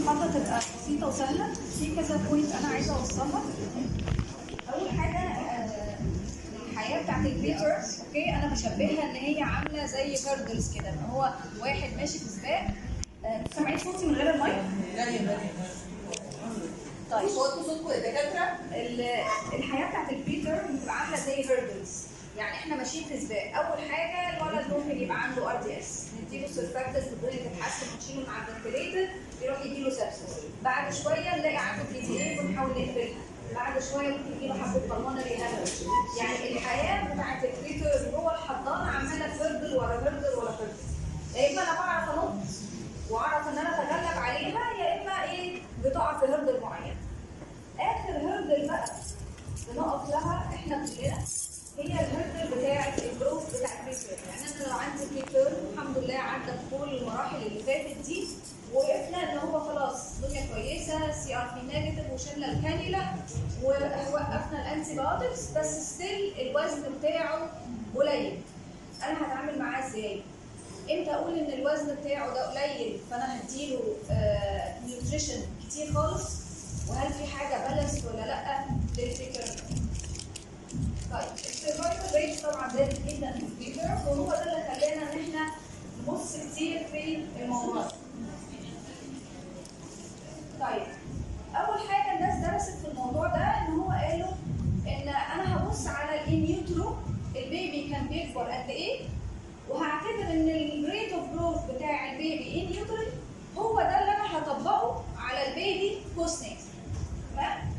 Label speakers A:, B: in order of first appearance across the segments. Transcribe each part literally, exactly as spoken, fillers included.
A: المحاضرة تبقى بسيطة وسهلة. في كذا بوينت أنا عايزة أوصلها. أول حاجة آه، الحياة بتاعت البيترز، أوكي، أنا بشبهها إن هي عاملة زي هيردلز كده، إن هو واحد ماشي في سباق. آه، سامعين صوتي من غير المايك؟ طيب
B: صوتكم صوتكم يا دكاترة؟
A: الحياة بتاعت البيتر بتبقى عاملة زي هيردلز، يعني احنا ماشيين في سباق. اول حاجه الولد ممكن يبقى عنده ار دي اس، نديله سيرفاكتس الدنيا تتحسن ونشيله مع الفنتليتر يروح يجيله سبسس. بعد شويه نلاقي عنده بي تي اي ونحاول نقفلها. بعد شويه ممكن يجيله حبه بالمونري هامج. يعني الحياه بتاعت البيتر جوه الحضانه عماله هيردل ورا هيردل ورا هيردل. يا اما انا بعرف انط واعرف ان انا اتغلب عليها، يا اما ايه بتقع في هيردل معين. اخر هيردل بقى بنقف لها احنا كلنا هي الهيردل بتاعه الجروث بتاع البيتر. يعني انا لو عندي بيتر الحمد لله عدى كل المراحل اللي فاتت دي، وقفنا ان هو خلاص الدنيا كويسه، سي ار بي نيجاتيف، وشلنا الكانيولا ووقفنا الانتي بايوتكس، بس ستيل الوزن بتاعه قليل. انا هتعامل معاه ازاي؟ امتى اقول ان الوزن بتاعه ده قليل فانا هديله آه نيوتريشن كتير خالص؟ وهل في حاجه بالانس ولا لا للفكره؟ طيب السرفايفل ريت طبعا زادت جدا في البيتر، وهو ده اللي خلانا ان احنا نبص كتير في الموضوع. طيب اول حاجه الناس درست في الموضوع ده ان هو قالوا ان انا هبص على الانيوترو، البيبي كان بيكبر قد ايه، وهعتبر ان الريت اوف جروث بتاع البيبي انيوترو هو ده اللي انا هطبقه على البيبي بوست نيت. تمام؟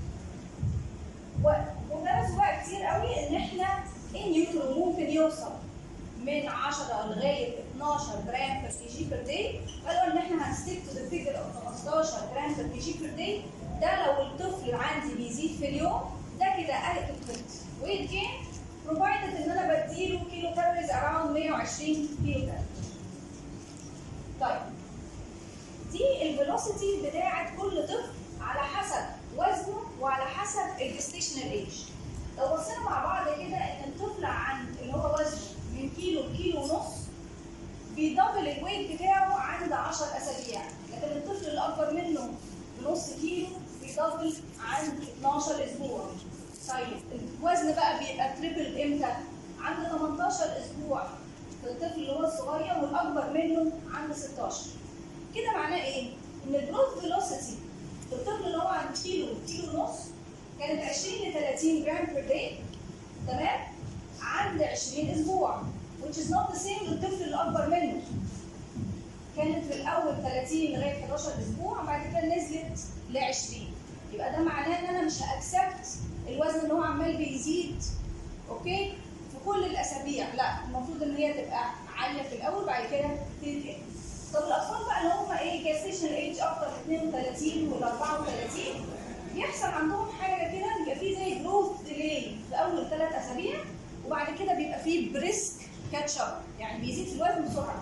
A: ودرسوا بقى كتير قوي ان احنا النيوترو ممكن يوصل من عشرة لغايه اتناشر جرام بر كي جي بر داي. قالوا ان احنا هنستيك تو ذا فيجر اوف خمستاشر جرام بر كي جي بر داي. ده لو الطفل عندي بيزيد في اليوم ده كده adequate weight gain provided ان انا بديله كيلو كالوريز around مية وعشرين كيلو كالوريز. طيب دي الفيلوسيتي بتاعت كل طفل على حسب وزنه وعلى حسب الجستيشنال ايج. لو بصينا مع بعض كده ان الطفل عند اللي هو وزنه من كيلو لكيلو ونص بيدبل الويت بتاعه عند عشر اسابيع، لكن الطفل اللي اكبر منه بنص كيلو بيدبل عند اتناشر اسبوع. طيب الوزن بقى بيبقى تريبل امتى؟ عند تمنتاشر اسبوع في الطفل اللي هو الصغير، والاكبر منه عند ستاشر. كده معناه ايه؟ ان الجروث فيلوسيتي في الطفل اللي هو عند كيلو كيلو ونص كانت عشرين ل تلاتين جرام بير داي، تمام؟ عند عشرين اسبوع which is not the same للطفل اللي اكبر منه. كانت في الاول تلاتين لغايه حداشر اسبوع، وبعد كده نزلت ل عشرين. يبقى ده معناه ان انا مش هاكسبت الوزن اللي هو عمال بيزيد اوكي في كل الاسابيع، لا، المفروض ان هي تبقى عاليه في الاول بعد كده تنزل. طب الاطفال بقى اللي هم ايه جاستيشن ايج اكتر من اتنين وتلاتين ولا اربعة وتلاتين بيحصل عندهم حاجه كده، بيبقى في زي جروث ديلي في اول ثلاث اسابيع، وبعد كده بيبقى في بريسك كاتش اب، يعني بيزيد في الوزن بسرعه.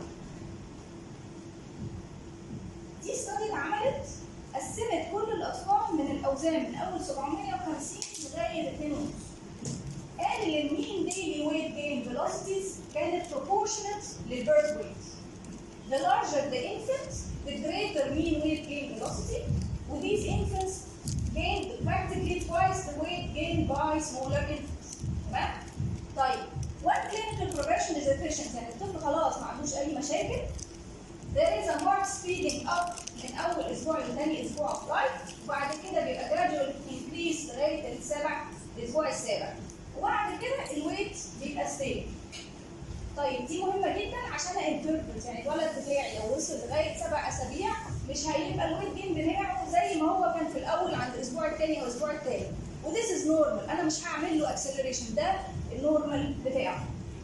A: دي ستادي اتعملت قسمت كل الاطفال من الاوزان من اول سبعمية وخمسين لغايه اتنين ونص. قال ان المين ديلي ويت جين فيلوسيتيز كانت proportionate للبيرث ويت. The larger the infant, the greater mean weight gain velocity. With these infants gained practically twice the weight gained by smaller infants. تمام؟ طيب when clinical progression is efficient، يعني الطفل خلاص ما عندوش أي مشاكل، there is a marked speeding up من أول أسبوع لثاني أسبوع of life، وبعد كده بيبقى gradual increase لغاية السابع الأسبوع السابع، وبعد كده الويت بيبقى stable. طيب دي مهمة جدا عشان انتربرت، يعني الولد بتاعي لو وصل لغاية سبع أسابيع مش هيبقى الويت جين بتاعه زي ما هو كان في الأول عند الأسبوع الثاني أو الأسبوع الثالث، وذيس از نورمال، أنا مش هعمل له اكسلريشن، ده النورمال بتاعه.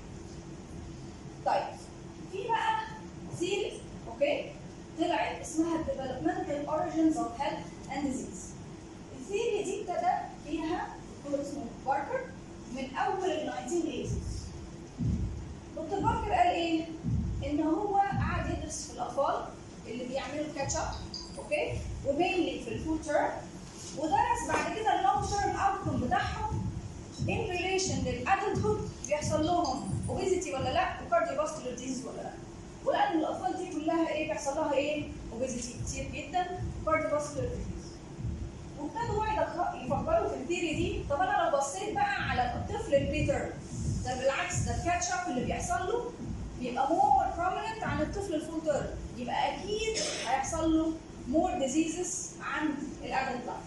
A: طيب في بقى ثيري اوكي طلعت اسمها Developmental Origins of Health and Disease. الثيري دي ابتدى فيها دكتور اسمه باركر من أول ال ناينتين ايتيز. دكتور باركر قال ايه؟ ان هو قعد يدرس في الاطفال اللي بيعملوا كاتش اب اوكي ومينلي في الفول تيرم، ودرس بعد كده اللونج تيرم اوتكم بتاعهم ان ريليشن للادلتهود، بيحصل لهم اوبيزيتي ولا لا، وكارديو فاسكولار ديزيز ولا لا. ولقى ان الاطفال دي كلها ايه بيحصل لها ايه؟ اوبيزيتي كتير جدا، كارديوفاسكولار ديزيز. وابتدوا بقى يفكروا في الثيري دي. طب انا لو بصيت بقى على الطفل البيتر ده بالعكس، ده الكاتش اب اللي بيحصل له بيبقى مور بروميننت عن الطفل الفول تيرم، يبقى اكيد هيحصل له مور ديزيزز عن الادلت لايف.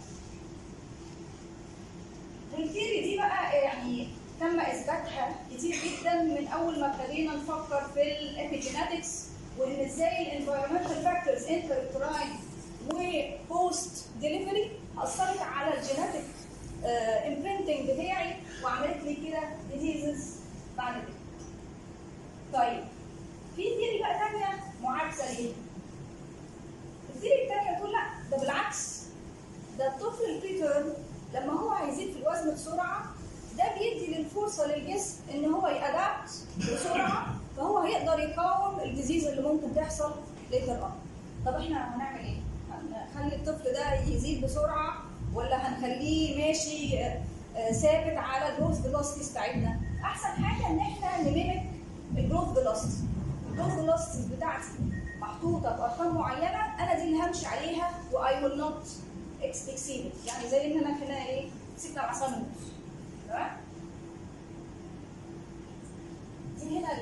A: والثيري دي بقى يعني تم اثباتها كتير جدا من اول ما ابتدينا نفكر في الابيجينetics، وان ازاي الانفايرمنتال فاكتورز انترا وبوست ديليفري اثرت على الجينيتك امبرنتنج بتاعي وعملت لي كده ديزيزز بعد كده. طيب في ثيري بقى ثانيه معاكسه ليه؟ الثيري الثانيه تقول لا ده بالعكس، ده الطفل البريتيرم لما هو هيزيد في الوزن بسرعه ده بيدي للفرصه للجسم ان هو يأدابت بسرعه، فهو هيقدر يقاوم الديزيز اللي ممكن تحصل ليتر اون. طب احنا هنعمل ايه؟ هنخلي الطفل ده يزيد بسرعه ولا هنخليه ماشي ثابت على الجروث فيلوسيتي بتاعتنا؟ احسن حاجه ان احنا نميمك الجروث فيلوسيتي. الجروث فيلوسيتي بتاعتي محطوطه بارقام معينه، انا دي اللي همشي عليها واي ويل نوت اكسيد، يعني زي ان انا كده ايه مسكنا العصا من النص. تمام؟ دي هنا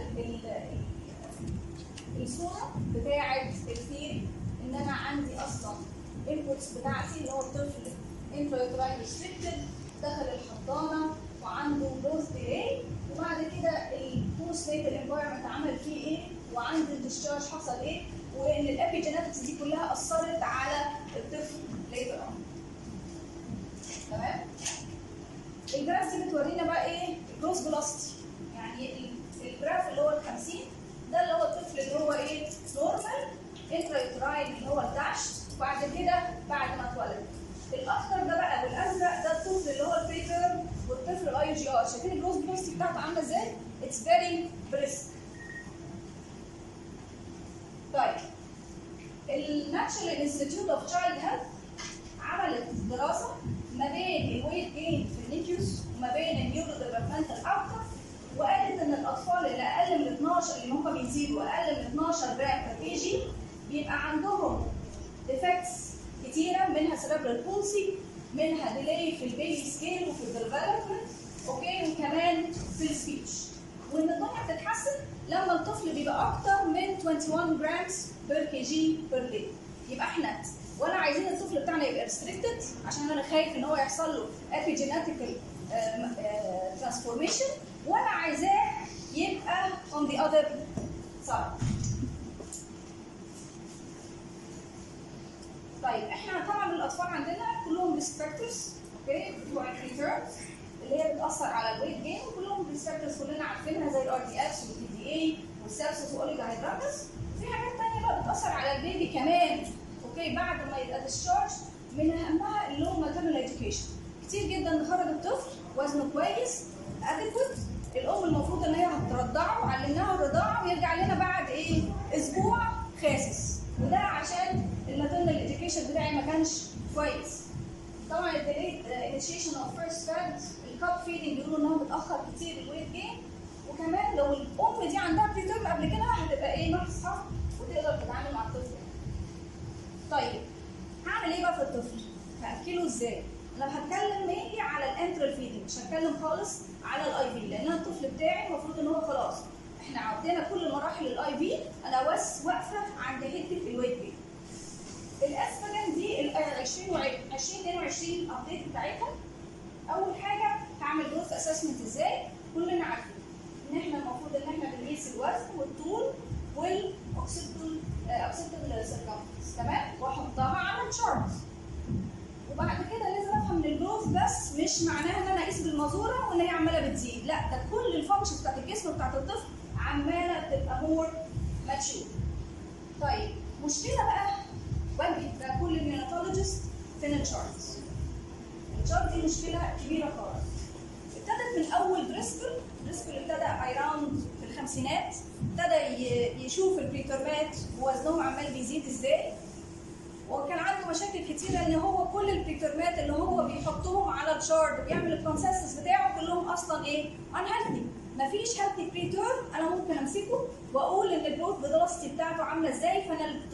A: الصوره بتاعت الثيري ان انا عندي اصلا الانبوتس بتاعتي اللي هو الطفل انترا ريستريكتد دخل الحضانه وعنده جروث ديلي، وبعد كده البوست ناتال انفايرمنت عمل فيه ايه، وعند الديسشارج حصل ايه، وان الابيجينetics دي كلها اثرت على الطفل ليتر اون. تمام؟ الجراف دي بتورينا بقى ايه؟ الجروث فيلوسيتي، يعني الجراف اللي هو ال خمسين ده اللي هو الطفل اللي هو ايه؟ نورمال انترايتراين اللي هو الداشت، وبعد كده بعد ما اتولد. الاخضر ده بقى والازرق ده الطفل اللي هو البريتيرم والطفل الاي جي ار. شايفين الجروث فيلوسيتي بتاعته عامله ازاي؟ اتس فيري بريسك. طيب الناشونال انستيتيوت اوف تشايلد هيلث عملت دراسه ما بين الويت جين في النيكيوس وما بين النيورو ديفلوبمنتال اوتكم، وقالت ان الاطفال اللي اقل من اتناشر اللي هم بيزيدوا اقل من اتناشر جرام بر كي جي بيبقى عندهم ديفكتس كتيره، منها سيربرال بولسي، منها ديلي في البيبي سكيل وفي الديفلوبمنت، اوكي، وكمان في السبيتش. وان الدنيا بتتحسن لما الطفل بيبقى اكتر من واحد وعشرين جرامز بر كي جي بر داي. يبقى احنا ولا عايزين الطفل بتاعنا يبقى ريستريكتد عشان انا خايف ان هو يحصل له ابيجينيتيكال ترانسفورميشن، ولا عايزاه يبقى on the other side. طيب احنا طبعا الاطفال عندنا كلهم ريسك فاكتورز، اوكي، بتوع البريتيرم اللي هي بتاثر على الويت جين، وكلهم ريسك فاكتورز كلنا عارفينها زي الار دي اكس والبي دي اي والسبسس والاوليجوهيدراتس. في حاجات ثانيه بقى بتاثر على البيبي كمان، اوكي، بعد ما يبقى ديسشارج، من اهمها اللي هو ماتيرنال اديوكيشن. كتير جدا نخرج الطفل وزنه كويس ادكوت، الام المفروض ان هي هترضعه، علمناها الرضاعه ويرجع لنا بعد ايه؟ اسبوع خاسس، وده عشان الماتيرنال اديوكيشن بتاعي ما كانش كويس. طبعا الديليد انيشيشن اوف فيرست فاد، الكاب فيدنج بيقولوا انها بتاخر كتير الويت جين، وكمان لو الام دي عندها بريتيرم قبل كده هتبقى ايه؟ ناقصه وتقدر تتعامل مع الطفل. طيب هعمل ايه بقى في الطفل؟ هاكله ازاي؟ انا هتكلم مينلي على الانترال فيدنج، مش هتكلم خالص على الاي في، لان الطفل بتاعي المفروض ان هو خلاص احنا عدينا كل مراحل الاي في، انا بس واقفه عند حته الويت جين. الاسبرين دي ال عشرين اتنين وعشرين ابديت بتاعتها. اول حاجه هعمل جروث اسسمنت ازاي؟ كلنا عارفين ان احنا المفروض ان احنا بنقيس الوزن والطول والاوكسيتال اوكسيتال سيركمفرنس، تمام؟ واحطها على الشارت. وبعد كده لازم افهم ان الجروث بس مش معناها ان انا اقيس بالمازوره وان هي عماله بتزيد، لا، ده كل الفانكشنز بتاعت الجسم بتاعت الطفل عماله تبقى مور ماتشور. طيب مشكله بقى واجهت كل النيوناتولوجيست فين الشارتس. الشارت دي مشكله كبيره خالص. ابتدت من اول بريسكل، بريسكل ابتدى ايراوند في الخمسينات، ابتدى يشوف البريترمات ووزنهم عمال بيزيد ازاي، وكان عنده مشاكل كتيره ان هو كل البريترمات اللي هو بيحطهم على الشارت وبيعمل الكونسنسس بتاعه كلهم اصلا ايه؟ ان هيلثي. مفيش هيلثي بريتيرم انا ممكن امسكه واقول ان الجروث فيلوسيتي بتاعته عامله ازاي، فانا الطفل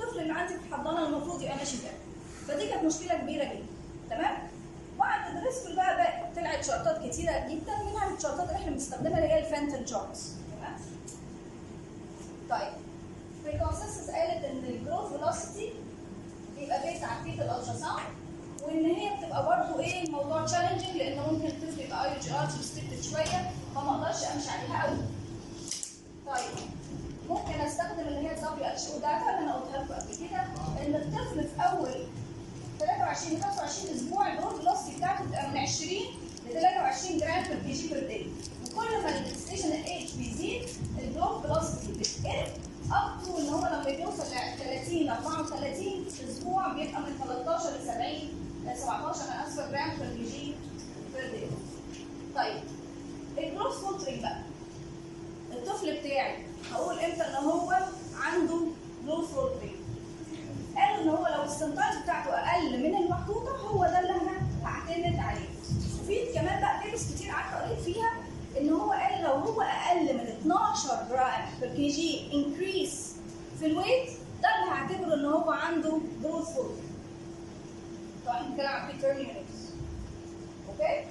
A: الطفل اللي عندي في الحضانه المفروض يبقى ماشي ازاي. فدي كانت مشكله كبيره جدا. تمام؟ بعد الريسك بقى, بقى طلعت شارتات كتيره جدا، منها الشارتات اللي احنا بنستخدمها اللي هي الفانتل شارتس. تمام؟ طيب في الكونسنسس قالت ان الجروث فيلوسيتي بيبقى بيت على فيت الالتراساوند، وان هي بتبقى برضه ايه الموضوع تشالنجنج لان ممكن الطفل يبقى اي جي ار ريستريكتد شويه فما اقدرش امشي عليها قوي. طيب ممكن استخدم اللي هي الدبليو اتش او داتا اللي انا قلتها لكم قبل كده، ان الطفل في اول ثلاثة وعشرين ل خمسة وعشرين اسبوع الجروث فيلوسيتي بتاعته بتبقى من عشرين ل ثلاثة وعشرين جرام بير كي جي بير داي، وكل ما الستيشن ايج بيزيد الجروث فيلوسيتي بتقل اب تو ان هو لما بيوصل ل ثلاثين أربعة وثلاثين اسبوع بيبقى من ثلاثة عشر ل سبعين سبعتاشر انا اسفه جرام بير كي جي بير داي. طيب الجروث فولترنج بقى، الطفل بتاعي هقول امتى ان هو عنده جروث فولترنج؟ قالوا ان هو لو السنتايز بتاعته اقل من المحطوطه هو ده اللي انا هعتمد عليه. وفي كمان بقى بيبس كتير قعدت قريت فيها ان هو قال لو هو اقل من اتناشر جرام بير كي جي انكريس في الويت ده اللي هعتبره ان هو عنده جروث فولترنج. طبعا بنتكلم عن بري تيرم يونتس. اوكي؟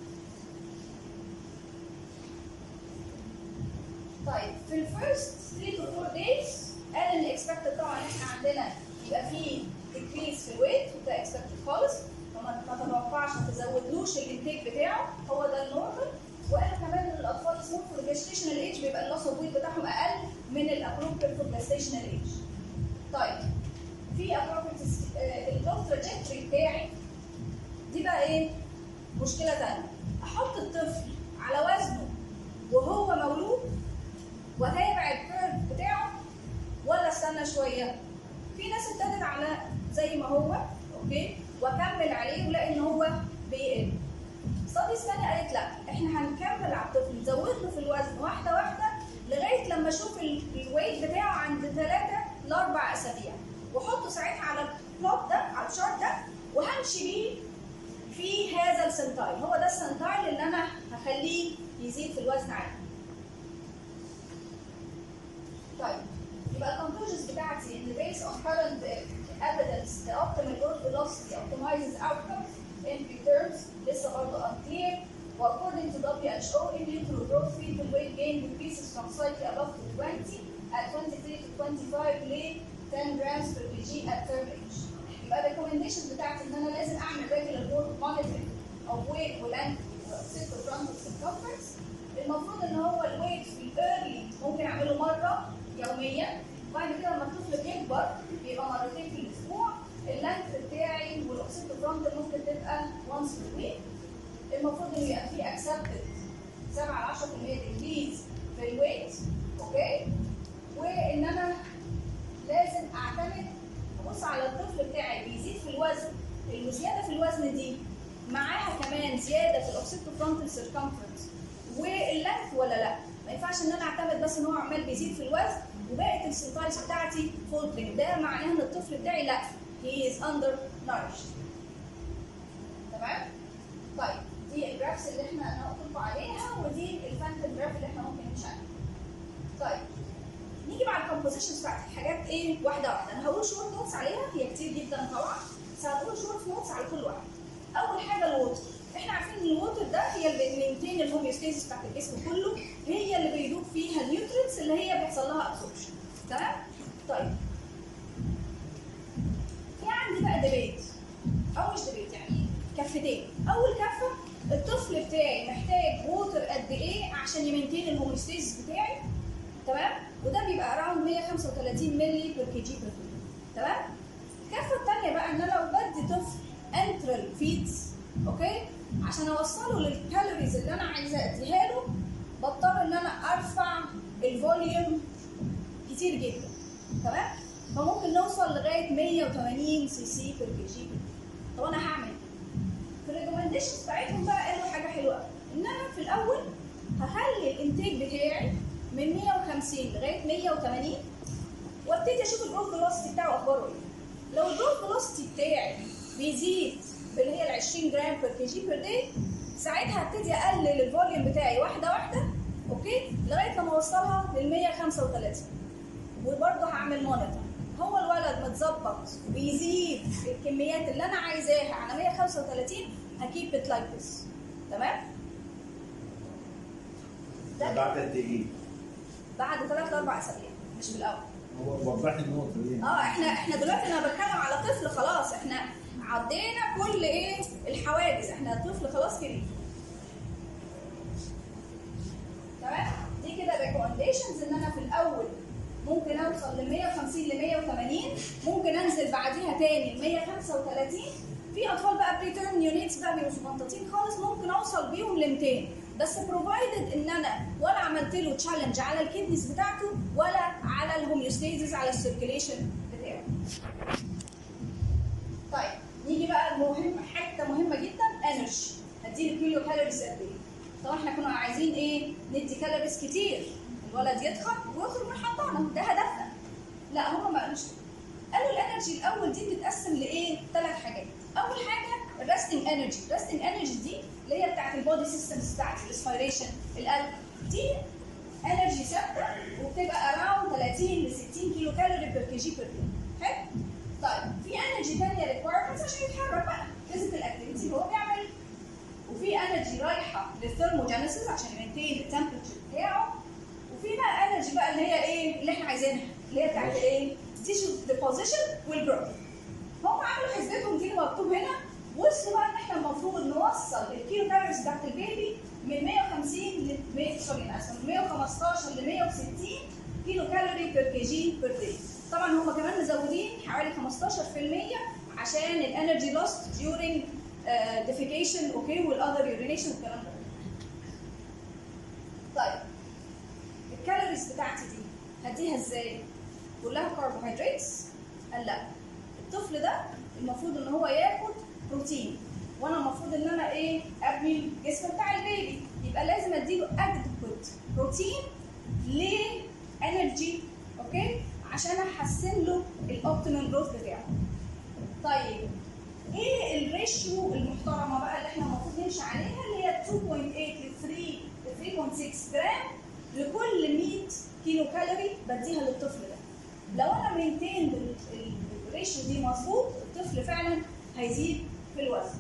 A: طيب في الفيرست ثلاثة to فور days قال ان اكسبكتد طبعا احنا عندنا يبقى فيه decrease في الويت وده اكسبكتد خالص، فما تتوقعش ما تزودلوش الانتاج بتاعه هو ده النورمال. وقال كمان ان الاطفال اسمهم في الجستيشنال ايج بيبقى اللوس اوف ويت بتاعهم اقل من الابروبريت في الجستيشنال ايج. طيب في ابروبريت الجروث تراجكتوري بتاعي دي بقى ايه؟ مشكله ثانيه، احط الطفل على وزنه وهو مولود واتابع الكيرف بتاعه ولا استنى شويه؟ في ناس ابتدت على زي ما هو اوكي واكمل عليه ولاقي ان هو بيقل. ستاديز ثانيه قالت لا احنا هنكمل على الطفل نزود له في الوزن واحده واحده لغايه لما اشوف الويت بتاعه عند ثلاثه لاربع اسابيع، واحطه ساعتها على البلوت ده على الشارت ده وهمشي بيه في هذا السنتايل. هو ده السنتايل اللي انا هخليه يزيد في الوزن عادي. طيب يبقى الكونكلوجنز بتاعتي ان based on current evidence the optimal growth velocity optimizes outcomes in preterms لسه برضه unclear. According to W H O in utero growth fetal weight gain decreases from slightly above to twenty at twenty-three to twenty-five ل ten grams per kg at term age. يبقى الريكومنديشن بتاعتي ان انا لازم اعمل regular monitoring of weight ولانث وسيستم frontal circumference. المفروض ان هو الويت في الايرلي ممكن اعمله مره يوميا، بعد كده لما الطفل بيكبر بيبقى مرتين في الاسبوع. اللانث بتاعي والاوكسيتو فرونتال ممكن تبقى once per week. المفروض ان يبقى فيه اكسبتد سبعة ل عشرة بالمية انكريز في الويت. اوكي؟ وان انا لازم اعتمد ابص على الطفل بتاعي بيزيد في الوزن، الزياده في الوزن دي معاها كمان زياده في الاوكسيتو فرونتال سيركمفرنس واللانث ولا لا؟ ما ينفعش ان انا اعتمد بس ان هو عمال بيزيد في الوزن وبقت السنتايز بتاعتي فولترنج، ده معناه ان الطفل بتاعي لا هي از اندر نارشد. تمام؟ طيب دي الجرافس اللي احنا انا قلت لكم عليها ودي الفانتل جراف اللي احنا ممكن نمشي عليها. طيب نيجي مع الكومبوزيشنز بتاعت الحاجات ايه واحده واحده. انا هقول شورت نوتس عليها، هي كتير جدا طبعا بس هقول شورت نوتس على كل واحده. اول حاجه الووتر، احنا عارفين ان الووتر ده هي اللي بتمينتين الهوميوستاسيس بتاعت الجسم كله، هي اللي بيدوب فيها النيوترينتس اللي هي بيحصل لها ابسوربشن. تمام؟ طيب في عندي بقى ديبيت او مش ديبيت يعني كفتين. اول كفه الطفل بتاعي محتاج ووتر قد ايه عشان يمينتين الهوميوستاسيس بتاعي. تمام؟ وده بيبقى اراوند مية وخمسة وثلاثين مللي بير كي جي بير كيلو. تمام؟ الكفه الثانيه بقى ان انا لو بدي طفل انترال فيدز اوكي عشان اوصله للكالوريز اللي انا عايزه اديها له بضطر ان انا ارفع الفوليوم كتير جدا. تمام؟ فممكن نوصل لغايه مية وثمانين سي سي بير كي جي. طب انا هعمل في الريكومنديشنز بتاعتهم بقى قالوا حاجه حلوه قوي، ان انا في الاول هخلي الانتاج بتاعي من مية وخمسين لغايه مية وثمانين وابتدي اشوف الجروث فيلوسيتي بتاعه اخباره ايه. لو الجروث فيلوسيتي بتاعي بيزيد اللي هي ال عشرين جرام بير كي جي بير داي ساعتها هبتدي اقلل الفوليوم بتاعي واحده واحده اوكي لغايه لما اوصلها لل مية وخمسة وثلاثين. وبرضه هعمل مونيتور. هو الولد متظبط ويزيد الكميات اللي انا عايزاها على مية وخمسة وتلاتين هكيب ات لايك ذس. تمام؟
B: ده بعد قد ايه؟
A: بعد ثلاث لاربع اسابيع مش في الاول.
B: هو وضح لي النقطه دي.
A: اه احنا احنا دلوقتي انا بتكلم على طفل خلاص، احنا عدينا كل ايه الحواجز، احنا الطفل خلاص كبير. تمام؟ دي كده ريكومنديشنز ان انا في الاول ممكن اوصل ل مية وخمسين ل مية وتمانين، ممكن انزل بعديها تاني ل مية وخمسة وتلاتين. في اطفال بقى بري تيرم يونيتس بقى بيبقوا مبنططين خالص ممكن اوصل بيهم ل ميتين، بس بروفايدد ان انا ولا عملت له تشالنج على الكيدنيز بتاعته ولا على الهوميوستيزيس على السيركيليشن بتاعه. طيب نيجي بقى المهم، حته مهمه جدا، انرجي. هديله كيلو كالوريز قد ايه؟ طبعا احنا كنا عايزين ايه؟ ندي كالوريز كتير، الولد يتخن ويخرج من الحضانه، ده هدفنا. لا هم ما قالوش كده. قالوا الانرجي الاول دي بتتقسم لايه؟ ثلاث حاجات. اول حاجه الريستنج انرجي، الريستنج انرجي دي اللي هي بتاعت البودي سيستمز بتاعت الريسبيريشن، القلب، دي انرجي ثابته وبتبقى اراوند تلاتين ل ستين كيلو كالوري بير كي جي بير داي. حلو؟ طيب في انرجي ثانيه ريكوايرمنتس عشان يتحرك بقى، فيزيكال اكتيفيتي اللي هو بيعملها. وفي انرجي رايحه للثيرموجينيسيس عشان يمنتين التمبرتشر بتاعه. وفي بقى انرجي بقى اللي هي ايه؟ اللي احنا عايزينها، اللي هي بتاعت ايه؟ تيشو ديبوزيشن والجروث. هم عملوا حسبتهم دي اللي مكتوب هنا، وصلوا بقى ان احنا المفروض نوصل الكيلو كالوريز بتاعت البيبي من مية وخمسين ل سوري انا اسف من مية وخمستاشر ل مية وستين كيلو كالوري بير كي جي بير داي. طبعا هم كمان مزودين حوالي خمستاشر في المية عشان الانرجي لوست during ديفيكيشن اوكي والاذر يورينيشن والكلام ده. طيب الكالوريز بتاعتي دي هديها ازاي؟ كلها كربوهيدراتس؟ قال لا، الطفل ده المفروض ان هو ياخد بروتين، وانا المفروض ان انا ايه؟ ابني الجسم بتاع البيبي، يبقى لازم اديله ادكوت بروتين لانرجي اوكي عشان احسن له الاوبتيمال جروث بتاعه. طيب ايه الريشيو المحترمه بقى اللي احنا المفروض نمشي عليها، اللي هي اتنين فاصلة تمانية ل تلاتة ل تلاتة فاصلة ستة جرام لكل مية كيلو كالوري بديها للطفل ده. لو انا مينتين الريشيو دي مظبوط الطفل فعلا هيزيد في الوزن.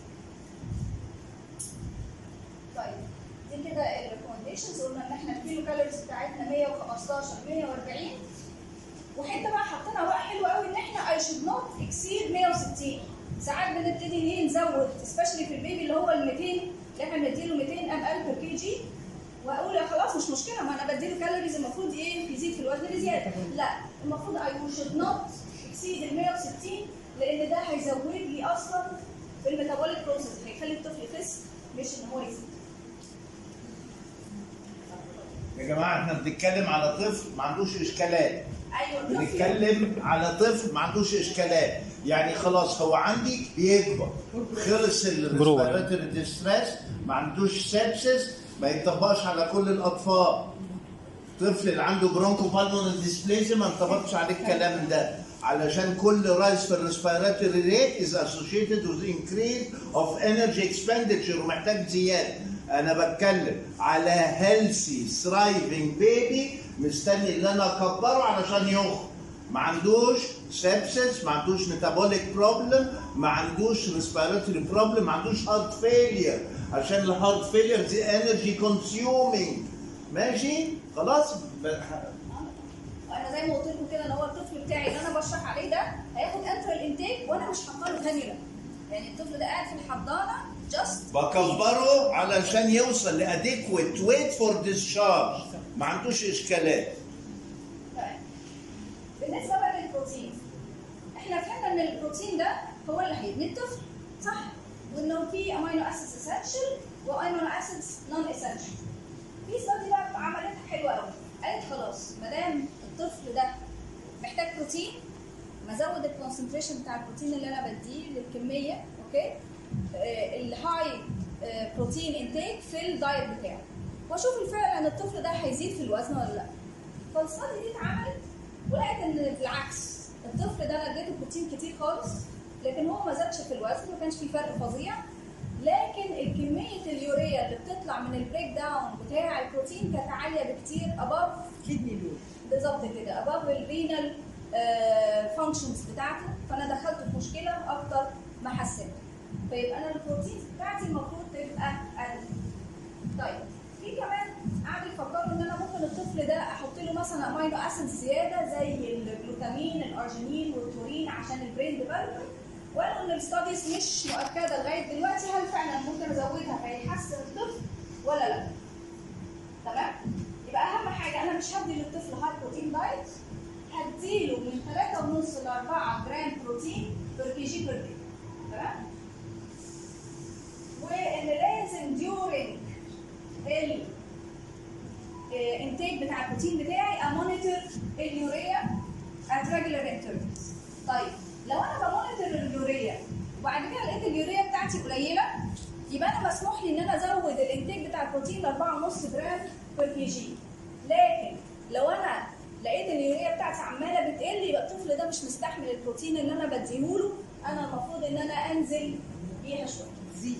A: طيب دي كده الريكومنديشنز، قلنا ان احنا الكيلو كالوريز بتاعتنا مية وخمستاشر مية واربعين، وحته بقى حطينا بقى حلوه قوي ان احنا اي شود نوت اكسيد مية وستين. ساعات بنبتدي ايه نزود سبيشالي في البيبي اللي هو ال ميتين اللي احنا بنديله ميتين ام ال بير كي جي، واقول يا خلاص مش مشكله ما انا بديله كالوريز المفروض ايه يزيد في الوزن بزياده. لا، المفروض اي شود نوت اكسيد ال مية وستين، لان ده هيزود لي اصلا في الميتابوليك بروسيس، هيخلي الطفل يخس مش ان هو يزيد.
B: يا جماعه احنا بنتكلم على طفل ما عندوش اشكالات.
A: ايوه
B: بنتكلم على طفل ما عندوش اشكالات، يعني خلاص هو عندي بيكبر، خلص الريسبيراتوري ديستريس، ما عندوش سيبسس، ما يطبقش على كل الاطفال. الطفل اللي عنده برونكو بالمونري ديسبليزيا ما انطبقش عليه الكلام ده، علشان كل رايز في الريسبيراتوري ريت از اسوشيتد وذ انكريز اوف انرجي اكسبندتشر ومحتاج زياده. انا بتكلم على هيلثي ثرايفنج بيبي مستني ان انا اكبره علشان يخرج، ما عندوش سيبسس، ما عندوش ميتابوليك بروبلم، ما عندوش ريسبيراتوري بروبلم، ما عندوش هارت فيلير، عشان الهارت فيلير دي انرجي كونسيومينج. ماشي؟ خلاص؟
A: انا زي ما قلت لكم كده ان هو الطفل بتاعي اللي انا بشرح عليه ده هياخد انترال انتيك وانا مش حاطه له كانيولا، يعني الطفل ده قاعد في الحضانه جاست
B: بكبره علشان يوصل لاديكويت ويت فور ديسشارج، ما عندوش اشكالات.
A: طيب بالنسبه بقى للبروتين، احنا فهمنا ان البروتين ده هو اللي هيبني الطفل صح؟ وانه في امينو اسيدز اسينشال وامينو اسيدز نون اسينشال. في ستادي بقى عملتها حلوه قوي، قالت خلاص ما دام الطفل ده محتاج بروتين مزود الكونسنتريشن بتاع البروتين اللي انا بديه للكميه اوكي آه الهاي آه بروتين انتيك في الدايت بتاعه، واشوف فعلا ان الطفل ده هيزيد في الوزن ولا لا. فالستادي دي اتعملت ولقيت ان بالعكس الطفل ده انا اديته بروتين كتير خالص لكن هو ما زادش في الوزن، ما كانش في فرق فظيع، لكن الكميه اليوريا اللي بتطلع من البريك داون بتاع البروتين كانت عاليه بكتير اباف كدني لود بالظبط كده، اباف الرينال فانكشنز بتاعته، فانا دخلته في مشكله اكتر ما حسنت. فيبقى انا البروتينز بتاعتي المفروض تبقى اقل. طيب في كمان قعدوا يفكروا ان انا ممكن الطفل ده احط له مثلا امينو اسيد زياده زي الجلوتامين، الارجينين والتورين عشان البرين ديفلوبمنت، وقالوا ان الستاديز مش مؤكده لغايه دلوقتي هل فعلا ممكن ازودها فيحسن الطفل ولا لا. تمام؟ يبقى اهم حاجه انا مش هدي للطفل هاي بروتين دايت، هديله من ثلاثة ونص ل أربعة جرام بروتين بير كي جي بير داي. تمام؟ وان لازم ديورنج الانتاج بتاع البروتين بتاعي امونيتور اليوريا at regular intervals. طيب لو انا بمونيتور اليوريا وبعد كده لقيت اليوريا بتاعتي قليله، يبقى انا مسموح لي ان انا ازود الانتاج بتاع البروتين ل أربعة ونص جرام بير كي جي. لكن لو انا لقيت ان اليوريا بتاعتي عماله بتقل، يبقى الطفل ده مش مستحمل البروتين اللي انا بديهوله، انا المفروض ان انا انزل بيها شويه. زيد.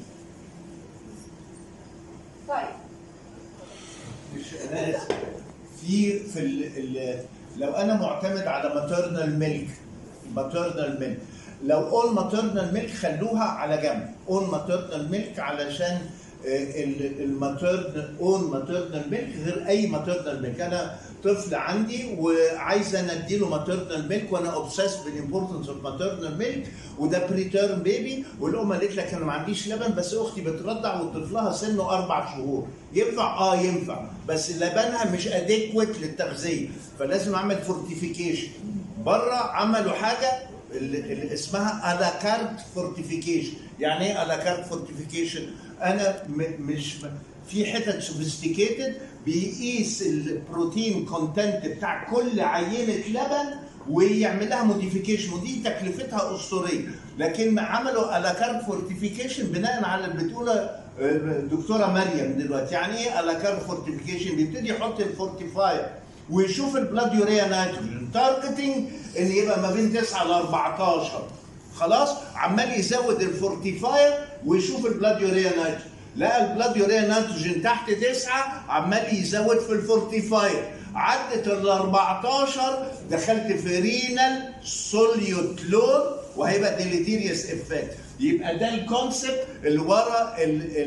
A: طيب
B: مش انا اسف في في ال ال لو انا معتمد على ماتيرنال ميلك، ماتيرنال ميلك لو اول ماتيرنال ميلك خلوها على جنب، اول ماتيرنال ميلك علشان الماتيرنال اول ماتيرنال ميلك غير اي ماتيرنال ميلك. انا طفل عندي وعايز انا اديله ماتيرنال ميلك وانا اوبسيس بالامبورتنس اوف ماتيرنال ميلك، وده بريتيرم بيبي، والام قالت لك انا ما عنديش لبن بس اختي بترضع وطفلها سنه اربع شهور، ينفع؟ اه ينفع، بس لبنها مش اديكويت للتغذيه، فلازم اعمل فورتيفيكيشن. بره عملوا حاجه اللي اسمها الاكارت فورتيفيكيشن. يعني ايه الاكارت فورتيفيكيشن؟ انا مش في حتت سوفيستيكيتد بيقيس البروتين كونتنت بتاع كل عينه لبن ويعمل لها موديفيكيشن، ودي تكلفتها اسطوريه، لكن عملوا الاكارت فورتيفيكيشن بناء على اللي بتقوله الدكتوره مريم دلوقتي. يعني ايه الاكارت فورتيفيكيشن؟ بيبتدي يحط الفورتيفاير ويشوف البلاد يوريا نيتروجين تارجتنج ان يبقى ما بين تسعة ل أربعتاشر، خلاص عمال يزود الفورتيفاير ويشوف البلاد يوريا نيتروجين، لقى البلاد يوريا نيتروجين تحت تسعة عمال يزود في الفورتيفاير، عدت ال أربعتاشر دخلت في رينال سوليوت لود وهيبقى ديليتيريوس افكت. يبقى ده الكونسبت اللي ورا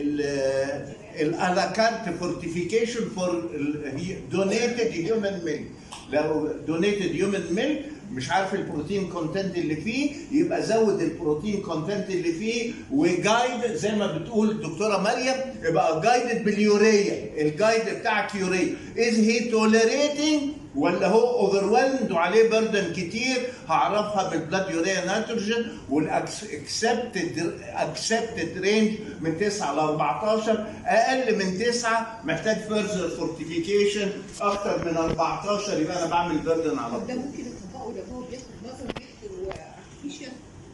B: الالاكارت فورتيفيكيشن فور دونيتد هيومن ميلك. لو دونيتد هيومن ميلك مش عارف البروتين كونتنت اللي فيه، يبقى زود البروتين كونتنت اللي فيه، وجايد زي ما بتقول الدكتوره مريم، يبقى جايدد باليوريا، الجايد بتاعك يوريا از هي توليريتنج ولا هو اوفرويلمد وعليه بردن كتير. هعرفها بالبلاد يوريا نيتروجين، والاكسبتد اكسبتد رينج من تسعة ل أربعتاشر، اقل من تسعة محتاج فيرزر فورتيفيكيشن، اكتر من أربعتاشر يبقى انا بعمل بردن على طول.
C: لو هو بياخد بازل بياخد وارتفيشال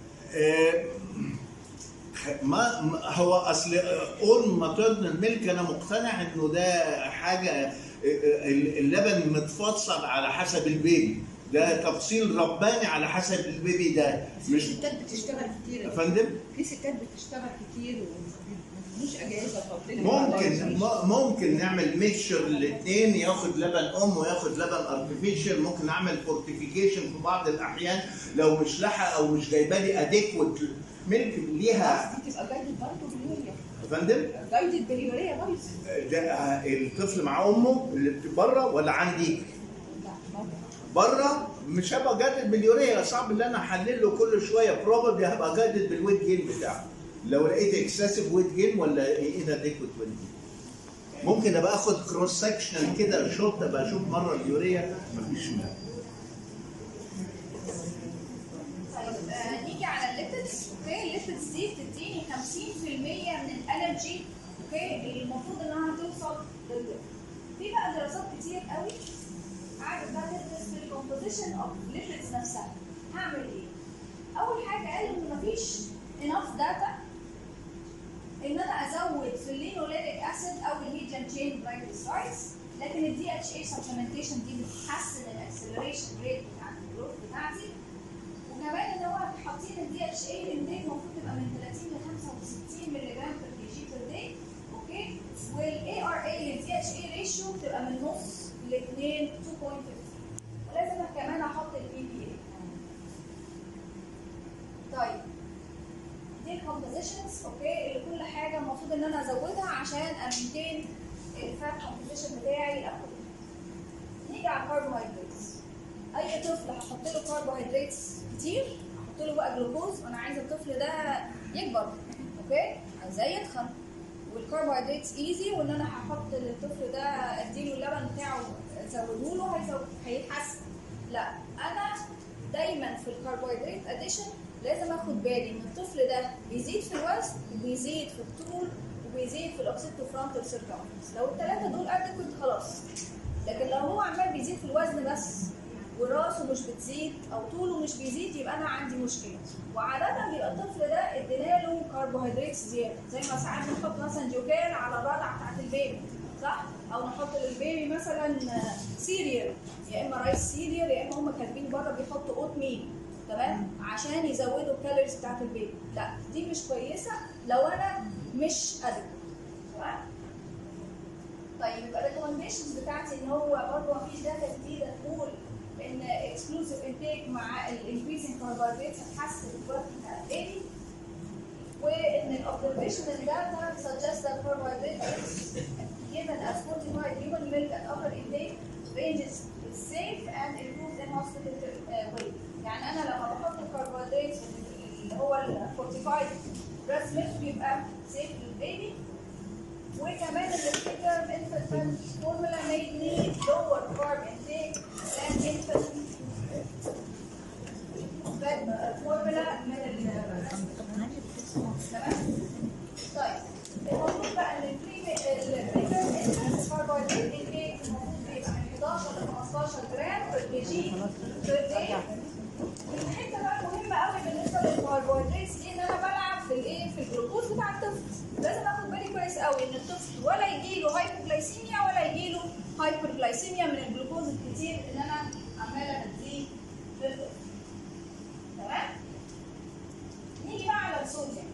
B: ما هو اصل اول ماتيرنال ميلك انا مقتنع انه ده حاجه اللبن متفصل على حسب البيبي، ده تفصيل رباني على حسب البيبي ده.
C: مش ستات بتشتغل كتير
B: يا فندم،
C: في ستات بتشتغل كتير ومش اجازه فاضلين.
B: ممكن ممكن نعمل ميكشر الاثنين، ياخد لبن ام وياخد لبن ارتفيشال. ممكن اعمل فورتيفيكيشن في بعض الاحيان لو مش لاحقه او مش جايبه لي اديكوت ميلك ليها.
C: دي تبقى جايدد برضه باليوريا
B: يا فندم،
C: جايدد باليوريا برضه.
B: ده الطفل مع امه اللي بره ولا عندي؟ بره مش هبقى جادد باليوريا، صعب ان انا احلل له كل شويه، بروبابلي هبقى جادد بالويت جين بتاعه لو لقيت اكسسيف ويت جين ولا ايه ده ديكوت ويت جين. ممكن ابقى اخد كروس سكشن كده شوط ابقى اشوف مره اليوريا مفيش مانع.
A: طيب نيجي على الليبيدز. اوكي الليبيدز دي بتديني خمسين في المية من الانرجي اوكي اللي المفروض انها توصل للطفل. في بقى دراسات كتير قوي قاعده بقى تدرس في الكومبوزيشن اوف ليبيدز نفسها. هعمل ايه؟ اول حاجه قالوا ان مفيش enough data ان انا ازود في اللينوليك اسيد او الهيدروجين تشين جلايكوسايدز، لكن الدي اتش اي سبلمنتيشن دي بتحسن الاكسلريشن ريت بتاع الجروث بتاعتي. وكمان ان هو حاطين الدي اتش اي الانتاج المفروض تبقى من ثلاثين ل خمسة وستين مللي جرام بير كي جي بير داي. اوكي والاي ار اي للدي اتش اي ريشيو بتبقى من نص ل اتنين اتنين فاصلة خمسة، ولازم كمان احط البي بي اي. الكومبوزيشنز اوكي اللي كل حاجه المفروض ان انا ازودها عشان امينتين الفات كومبوزيشن بتاعي الاكل. نيجي على الكربوهيدرات. اي طفل هحط له كربوهيدرات كتير، هحط له بقى جلوكوز وانا عايزه الطفل ده يكبر اوكي عايزاه يتخن، والكربوهيدرات ايزي وان انا هحط للطفل ده اديله اللبن بتاعه ازوده له هيزود هيتحسن. لا انا دايما في الكربوهيدرات اديشن لازم اخد بالي ان الطفل ده بيزيد في الوزن وبيزيد في الطول وبيزيد في الاوكسيتو فرونتال سيركمفرنس. لو الثلاثه دول ادكوت خلاص، لكن لو هو عمال بيزيد في الوزن بس وراسه مش بتزيد او طوله مش بيزيد يبقى انا عندي مشكله. وعاده بيبقى الطفل ده ادينا له كربوهيدرات زياده، زي ما ساعات بنحط مثلا جوكان على الرضعه بتاعت البيبي صح؟ او نحط للبيبي مثلا سيريال، يا اما رايس سيريال يا اما هم كاتبين بره بيحطوا اوت ميل تمام عشان يزودوا الكالوريز بتاعت البيبي. لا دي مش كويسه لو انا مش قادر تمام. طيب يبقى الريكومنديشنز بتاعتي ان هو برضه مفيش داتا جديده تقول ان اكسكلوسيف انتيك مع الانكريزنج كربوهيدرات هتحسن الجروث بتاع البيبي، وان الاوبزرفيشنال داتا suggest that carbohydrates given as fortified human milk at upper intake ranges is safe and improved in hospital weight. يعني انا لما بحط الكربوهيدرات اللي هو الفورتيفايد بريست ميلك بيبقى سيف للبيبي. وكمان الفكره infant formula may need lower carb intake than infant formula من ال تمام. طيب المفروض بقى ان البريفيرد انفنت كاربوهيدرات انتيك المفروض بيبقى من حداشر ل خمستاشر جرام بر كي جي بير داي. الحته بقى مهمه قوي بالنسبه للكربوهيدرات دي ان انا بلعب في الايه في الجلوكوز بتاع الطفل. لازم اخد بالي كويس قوي ان الطفل ولا يجي له هايبوغلايسيميا ولا يجي له هايبرجلايسيميا من الجلوكوز الكتير ان انا عماله اديه للطفل تمام. نيجي بقى على الصوديوم.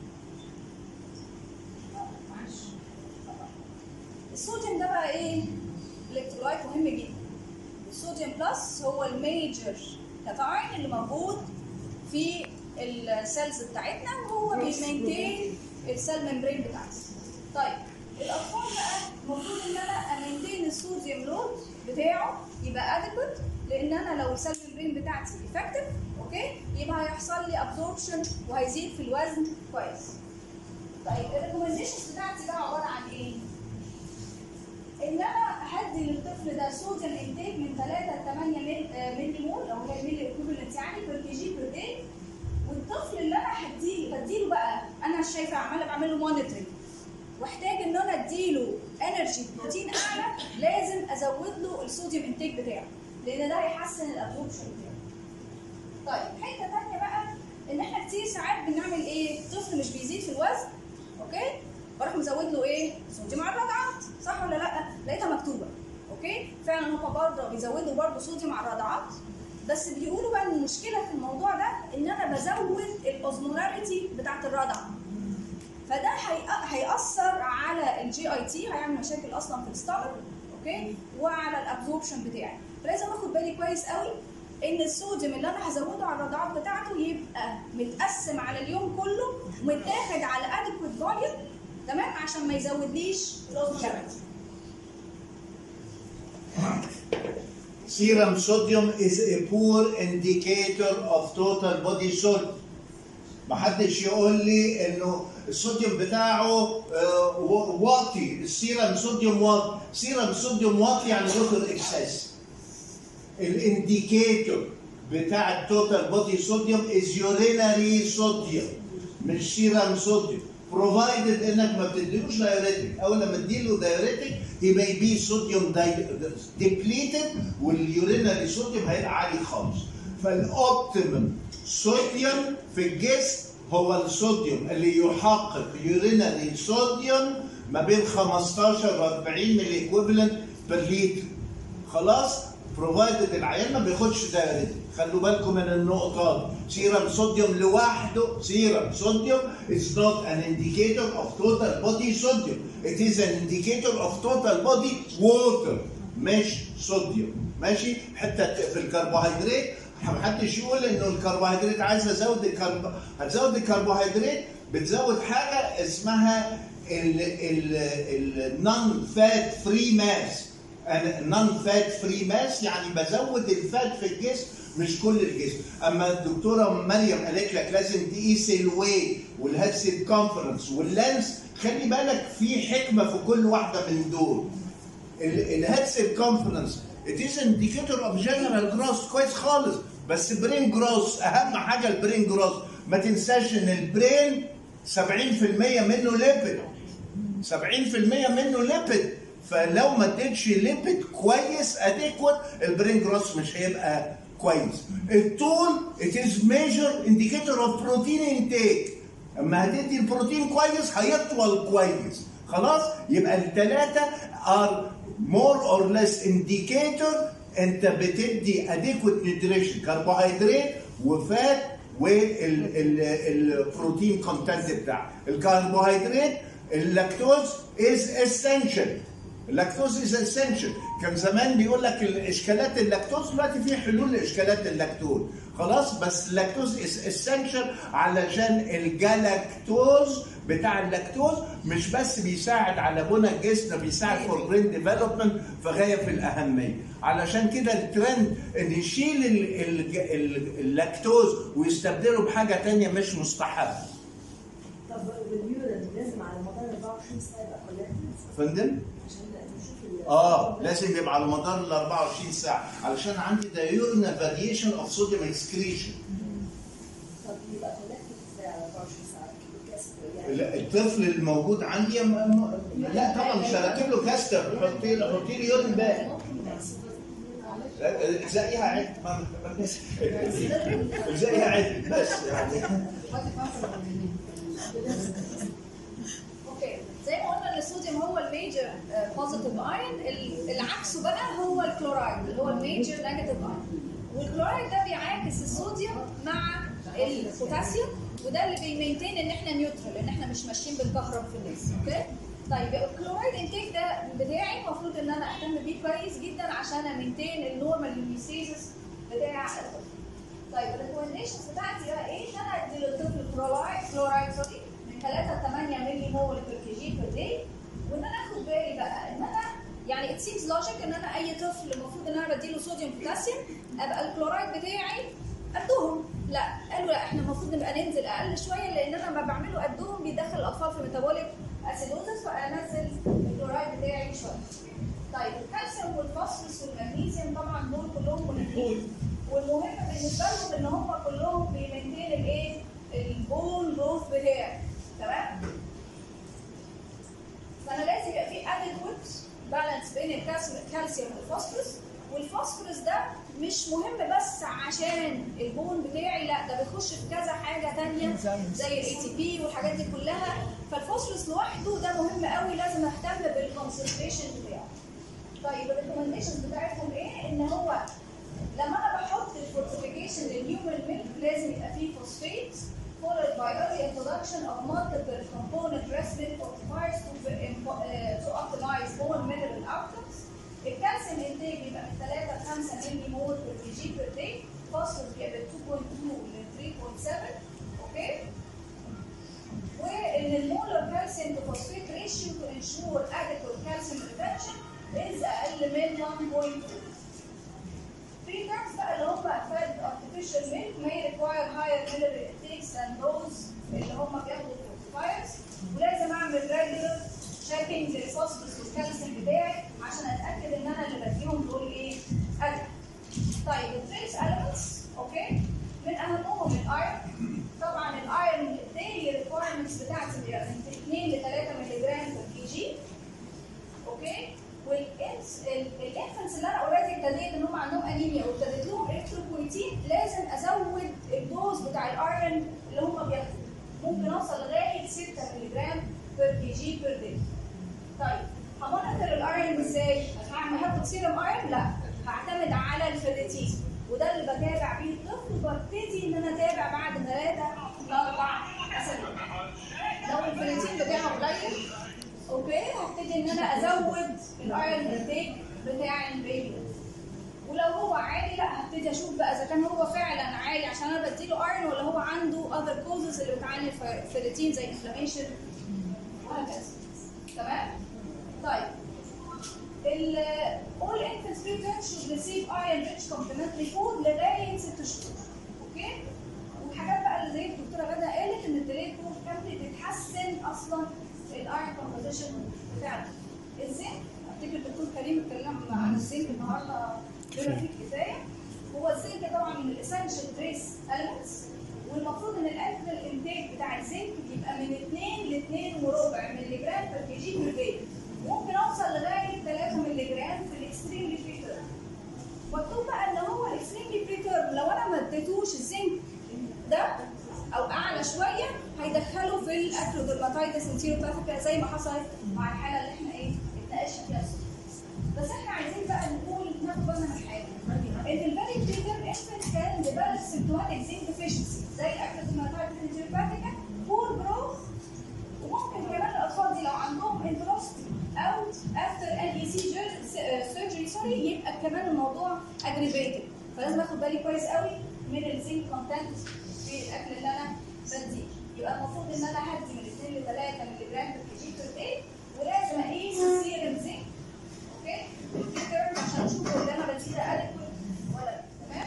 A: معلش الصوديوم ده بقى ايه؟ الكترولايت مهم جدا. الصوديوم بلس هو الميجر كاتاين اللي موجود في السيلز بتاعتنا وهو بيمينتين السيل ممبرين بتاعتي. طيب الاطفال بقى المفروض ان انا امينتين الصوديوم لود بتاعه يبقى ادكوت، لان انا لو السيل ممبرين بتاعتي افكتيف اوكي يبقى هيحصل لي ابزوربشن وهيزيد في الوزن كويس. طيب الريكومنديشنز بتاعتي بقى عباره عن ايه؟ ان انا هدي للطفل ده صوديوم انتاج من ثلاثة ل ثمانية مللي مول او هي مللي ايكوفالنت يعني بير كي جي بير داي. والطفل اللي انا هديه بديله بقى انا شايفه عماله بعمل له مونيتورنج واحتاج ان انا اديله انرجي بروتين اعلى لازم ازود له الصوديوم انتاج بتاعه لان ده هيحسن الابزوربشن بتاعه. طيب حته ثانيه بقى ان احنا كتير ساعات بنعمل ايه؟ الطفل مش بيزيد في الوزن اوكي؟ بروح مزود له ايه؟ صوديوم على الرضعات صح ولا لا؟ لقيتها مكتوبه اوكي؟ فعلا هم برضه بيزودوا برضه صوديوم على الرضعات، بس بيقولوا بقى ان المشكله في الموضوع ده ان انا بزود الاوزمولاريتي بتاعت الرضعه. فده هيأثر على الجي اي تي، هيعمل مشاكل اصلا في الستامك اوكي؟ وعلى الابزوربشن بتاعي. فلازم اخد بالي كويس قوي ان الصوديوم اللي انا هزوده على الرضعات بتاعته يبقى متقسم على اليوم كله ومتاخد على ادكويت فوليوم تمام عشان ما يزودليش الاوزمولاريتي.
B: Serum sodium is a poor indicator of total body sodium. محدش يقول لي انه الصوديوم بتاعه واطي، السيرم صوديوم واطي، سيرم صوديوم واطي يعني ووتر اكسس. الانديكيتور بتاع التوتال بودي صوديوم از يورينري صوديوم مش سيرم صوديوم. provided انك ما بتديلوش دايوريتك، اول لما تديله دايوريتك he may be sodium depleted واليورينري صوديوم هيبقى عالي خالص. فالاوبتيمم صوديوم في الجسم هو الصوديوم اللي يحقق يورينري صوديوم ما بين خمستاشر و أربعين ملي ايكويفالنت بير لتر. خلاص؟ بروفايدد العيان ما بياخدش دايوريتك. خلوا بالكم من النقطة دي. سيرم صوديوم لوحده سيرم صوديوم is not an indicator of total body sodium. It is an indicator of total body water مش صوديوم. ماشي؟ حتى في الكربوهيدرات محدش يقول انه الكربوهيدرات عايز ازود الكرب هتزود الكربوهيدرات بتزود حاجه اسمها النون فات فري ماس. النون فات فري ماس يعني بزود الفات في الجسم مش كل الجسم. اما الدكتوره مريم قالت لك لازم تقيس الويت والهيد سيركمفرنس واللانس، خلي بالك في حكمه في كل واحده من دول. الهيد سيركمفرنس it is indicator of general growth كويس خالص، بس برين جروث اهم حاجه. البرين جروث ما تنساش ان البرين سبعين في المية منه ليبيد، سبعين في المية منه ليبيد، فلو ما اديتش ليبيد كويس اديكوت البرين جروث مش هيبقى كويس. الطول it is major indicator of protein intake، اما هتدي البروتين كويس هيطول كويس. خلاص يبقى الثلاثه are more or less indicator انت بتدي adequate nutrition، كربوهيدرات وفات والبروتين كونتنت بتاعه. الكربوهيدرات اللاكتوز is essential، اللاكتوز از اسينشال. كان زمان بيقول لك الاشكالات اللاكتوز، دلوقتي في حلول لاشكالات اللاكتوز خلاص، بس اللاكتوز از اسينشال علشان الجلاكتوز بتاع اللاكتوز مش بس بيساعد على بناء الجسم، بيساعد فور برين ديفلوبمنت في غايه في الاهميه. علشان كده الترند ان يشيل اللاكتوز ويستبدله بحاجه ثانيه مش مستحب.
D: طب واليورين لازم على مدار أربعة وعشرين ساعه يبقى كلها
B: فندم؟ اه لازم يبقى على مدار ال أربعة وعشرين ساعه علشان عندي diurnal variation of sodium excretion.
D: طب يبقى كولكتيف ازاي على أربعة وعشرين ساعه الكاستر يعني؟
B: لا الطفل الموجود عندي م... م... لا طبعا مش هركب له كاستر، حطي له حطي لي يورين باك. زقيها عد زقيها عد بس يعني.
A: اوكي زي ما قلنا ان الصوديوم هو الميجر بوزيتيف ايون، العكس بقى هو الكلورايد اللي هو الميجر نيجاتيف ايون. والكلورايد ده بيعاكس الصوديوم مع البوتاسيوم، وده اللي بيمينتين ان احنا نيوترال، ان احنا مش ماشيين بالكهرب في الناس. اوكي طيب الكلورايد انتيك ده بتاعي المفروض ان انا اهتم بيه كويس جدا عشان امينتين النورمال هيموستاسيس بتاع الطفل. طيب الريكومنديشنز بتاعتي بقى ايه؟ ان انا ادي للطفل كلورايد كلورايد سوري من ثلاثة ل ثمانية مللي مول بير كي جي بير داي، وان انا اخد بالي بقى ان انا يعني ات سيمز لوجيك ان انا اي طفل المفروض ان انا بديله صوديوم بوتاسيوم ابقى الكلورايد بتاعي قدهم. لا قالوا لا احنا المفروض نبقى ننزل اقل شويه، لان انا لما بعمله قدهم بيدخل الاطفال في ميتابوليك اسيدوزس، فانزل الكلورايد بتاعي شويه. طيب الكالسيوم والفوسفورس والمغنيسيوم طبعا دول كلهم مهمين، والمهم بالنسبه لهم ان هم كلهم بيمنتين الايه؟ البون جروث بتاعي. تمام؟ فانا لازم يبقى في ادكوت بالانس بين الكالسيوم والفوسفورس، والفوسفورس ده مش مهم بس عشان البون بتاعي، لا ده بيخش في كذا حاجه ثانيه زي الاي تي بي والحاجات دي كلها. فالفوسفورس لوحده ده مهم قوي، لازم اهتم بالكونسنتريشن بتاعه. طيب الريكومنديشنز بتاعتهم ايه؟ ان هو لما انا بحط الفورتيفيكيشن للهيومن ميلك لازم يبقى فيه فوسفيت followed by early introduction of multiple component resident fortifiers to, uh, to optimize bone mineral outcomes. الكالسيوم انتاج بيبقى من ثلاثة ل خمسة مللي مول بير كي جي بير داي، فوسفور بيبقى من اثنين فاصلة اثنين ل ثلاثة فاصلة سبعة. اوكي؟ وان المولر كالسيوم تو فوسفيت ريشيو تو انشور adequate calcium retention is اقل من واحد فاصلة اثنين. Feeders بقى اللي هم fed artificial milk may require higher mineral intakes than those اللي هم بياخدوا fortifiers، ولازم اعمل regular checking للفوسفورس والكالسيوم بتاعي عشان اتاكد ان انا اللي بديهم دول ايه؟ قد. طيب التريس elements اوكي؟ من اهمهم الايرون. طبعا الايرون الديلي ريكوايرمنتس بتاعتي من اثنين ل ثلاثة مللي جرام بير كي جي. اوكي؟ والانفنتس اللي انا اوريدي ابتديت ان هم عندهم انيميا وابتديت لهم اريثروبويتين، لازم ازود الدوز بتاع الايرون اللي هم بياخدوه، ممكن اوصل لغايه ستة مللي جرام بير كي جي بير داي. طيب همونيتور الايرون ازاي؟ هعمل هاخد سيرم ايرون؟ لا، هعتمد على الفيريتين، وده اللي بتابع بيه الطفل، وببتدي ان انا اتابع بعد ثلاثة لأربع اسابيع. لو الفيريتين بتاعه قليل اوكي هبتدي ان انا ازود الايرون انتيك بتاع البيبي. ولو هو عالي لا هبتدي اشوف بقى اذا كان هو فعلا عالي عشان انا بديله ايرون ولا هو عنده اذر كوزز اللي بتعاني الفيرتين زي انفلاميشن وهكذا. تمام؟ طيب ال all infants preterm should receive iron rich complementary food لغايه ست شهور. اوكي؟ والحاجات بقى اللي زي الدكتوره غدا قالت ان الديليت بوست كامل بتحسن اصلا الايرون كومبوزيشن بتاعته. الزنك افتكر الدكتور كريم اتكلم عن الزنك النهارده بما فيه الكفايه. هو الزنك طبعا من الاسنشال تريس اليمنتس، والمفروض ان الانتر الانتاج بتاع الزنك بيبقى من اثنين ل اثنين وربع مللي جرام بر كي جي بير داي. ممكن اوصل لغايه ثلاثة مللي جرام في الاكستريملي بريتيرم. مكتوب بقى ان هو الاكستريملي بريتيرم لو انا ما اديتوش الزنك ده او اعلى شويه هيدخله في الاكرودرماتايتس انتيروباثيكا زي ما حصلت مع الحاله اللي احنا ايه اتناقشنا فيها. بس احنا عايزين بقى نقول ناخد بالنا من حاجه ان الفالي بريتيرم انفنت كان ديفلوب سيمتوماتيك زنك ديفيشنسي زي الاكرودرماتايتس انتيروباثيكا بور جروث. وممكن كمان الاطفال دي لو عندهم انتروست او افتر ان اي سي سيرجري سوري يبقى كمان الموضوع اجريفيتد. فلازم اخد بالي كويس قوي من الزنك كونتنت في الاكل اللي انا بديه. يبقى المفروض ان انا هدي من اثنين ل ثلاثة مللي جرام بر كي جي بير داي، ولازم اقيس السيرم زنك اوكي عشان اشوف اللي انا بديه ده ادكويت ولا لا. تمام؟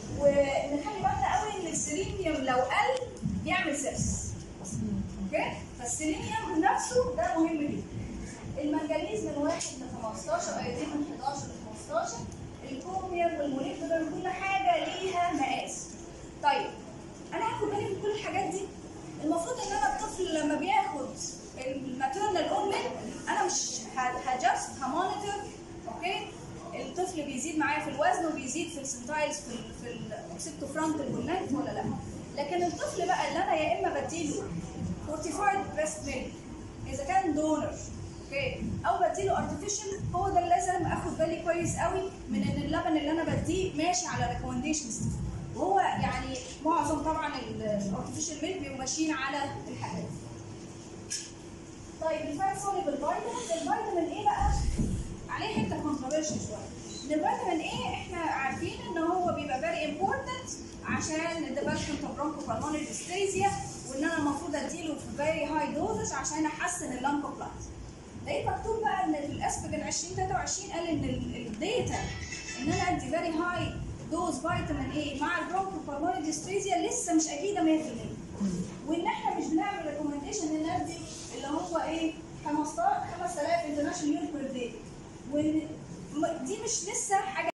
A: ونخلي بالنا قوي ان السيلينيوم لو قل بيعمل سيبسس. اوكي؟ فالسيلينيوم نفسه ده مهم جدا. المنجنيز من واحد ل خمستاشر، ايودين من حداشر ل خمستاشر، الكروميوم والموليكولر كل حاجه ليها مقاس. طيب انا هاخد بالي من كل الحاجات دي. المفروض ان انا الطفل لما بياخد الماتيرنال اون ميلك انا مش هجاست همونيتور اوكي الطفل بيزيد معايا في الوزن وبيزيد في السنتايلز في ال في الاوكسيتوفرونتال والنكت ولا لا. لكن الطفل بقى اللي انا يا اما بديله فورتيفايد بريست ميلك اذا كان دونر اوكي او بديله ارتفيشال، هو ده اللي لازم اخد بالي كويس قوي من ان اللبن اللي انا بديه ماشي على ريكومنديشنز. وهو يعني معظم طبعا الارتفيشال ميلك بيبقوا ماشيين على الحاجات دي. طيب الفات سوليبل فيتامينز، الفيتامين ايه بقى؟ عليه حته كونتروفيرشن شويه. الفيتامين ايه احنا عارفين ان هو بيبقى فيري امبورتنت عشان الديفلوبمنت اوف برونكوبالمونري ديستريزيا، وان انا المفروض اديله في فيري هاي دوزز عشان احسن اللنج كومبلاينس. لقيت مكتوب بقى ان في الاسبجن عشرين ثلاثة وعشرين قال ان الداتا ان انا ادي فيري هاي دوز فيتامين ايه مع البرونكوبالمونري ديستريزيا لسه مش اكيده مية في المية، وان احنا مش بنعمل ريكومنديشن ان ندي اللي هو ايه خمسة آلاف انترناشونال يونت بير داي، ودي مش لسه حاجه